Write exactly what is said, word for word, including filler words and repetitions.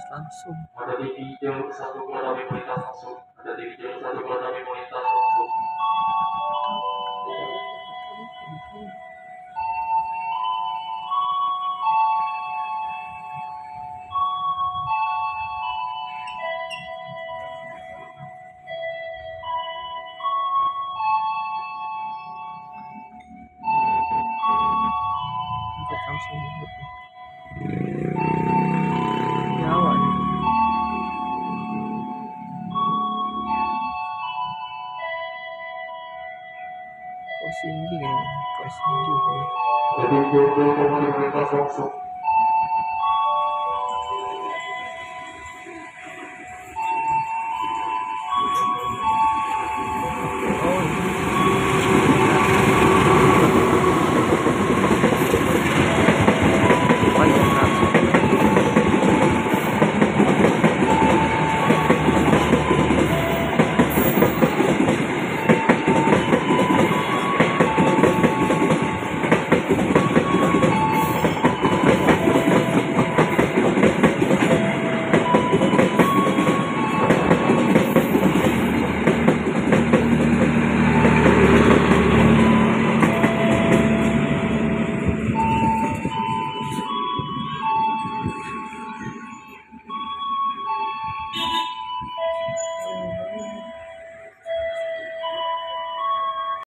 langsung. Ada T V jalur satu keluar dari melintas masuk. Ada T V jalur satu keluar dari melintas masuk. Angkot langsung Jawa nih. Kosinggi kan, Kosinggi. Ada T V jalur keluar dari melintas masuk.